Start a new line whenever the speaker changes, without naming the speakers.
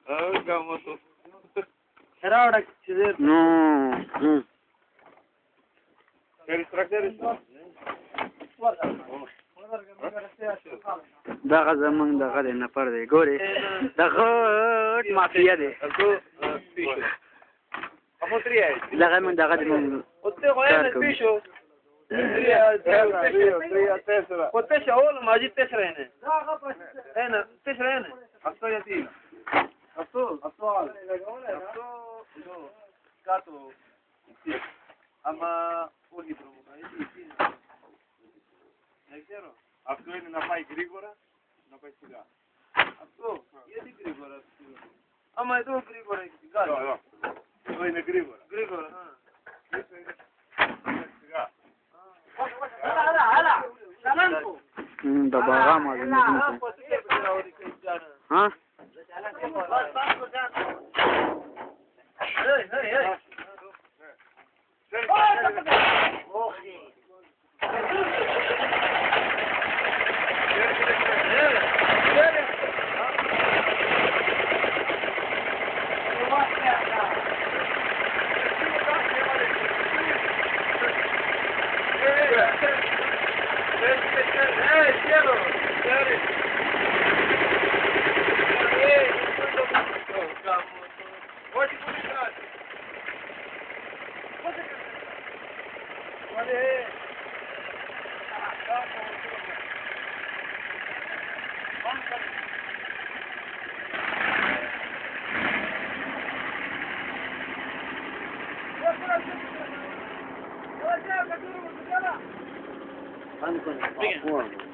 Gamoto.
Era hora que se dê.
No.
Queres trazer isso?
دغه زمونږ دغه دی نفر دی ګورې دغه مافیا دی دغه موږ دغه دی موږ
Potesha oğlum acı tesrene. Ene tesrene.
Hasta ya ti. Hasta. Hasta. Gato. Ama όλοι προβοκάει. Δεν ξέρω. Αυτό είναι να πάει γρήγορα, να πάει σιγά. Αυτό. Γιατί γρήγορα.
Άμα εδώ γρήγορα έχει την κάρτα.
Εδώ. Εδώ είναι γρήγορα.
Γρήγορα.
Σιγά.
Έλα. Σαλάνκο.
τα παγάμα δεν είναι. Α?
Venga.